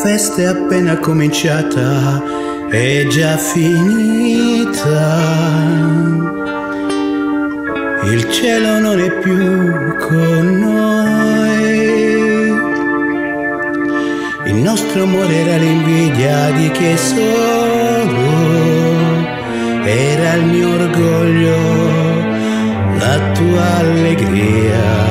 festa è appena cominciata, è già finita. Il cielo non è più con noi. Il nostro amore era l'invidia di chi è solo, era il mio orgoglio, la tua allegria.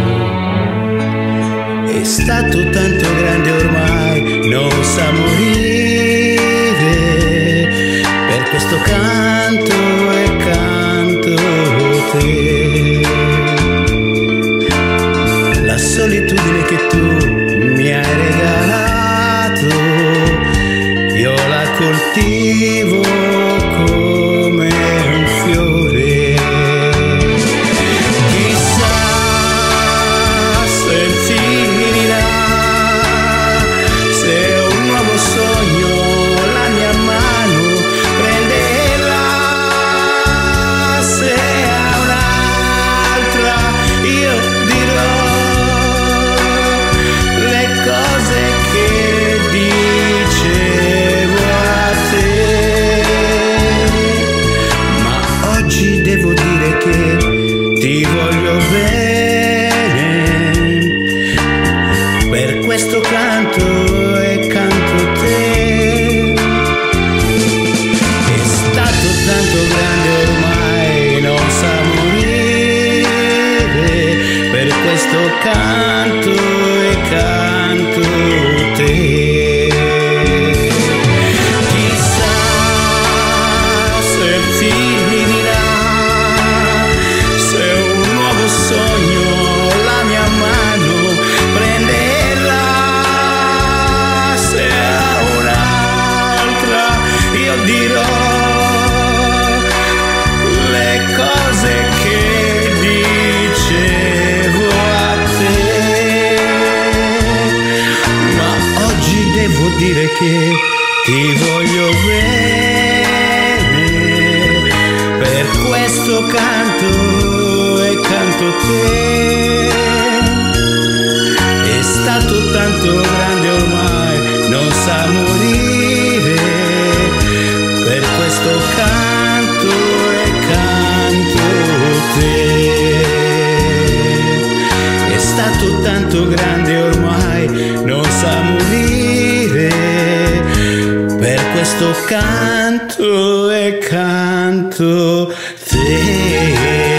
È stato tanto grande ormai, non sa morire. Per questo canto e canto te. La solitudine che tu mi hai regalato, io la coltivo come un fiore. Chissà se finirà, se un nuovo sogno la mia mano prenderà, se a un'altra io dirò le cose che dicevo a te. Ma oggi devo dire che ti voglio bene, per questo canto e canto te. È stato tanto grande ormai, non sa morire, per questo canto e canto te. Chissà se finirà, se un nuovo sogno la mia mano prenderà, se a un'altra io dirò le cose che dicevo a te. Ma oggi devo dire che ti voglio bene, per questo canto e canto te. È stato tanto grande ormai, non sa morire, per questo canto e canto te. È stato tanto grande ormai, non sa morire, per questo canto e canto te.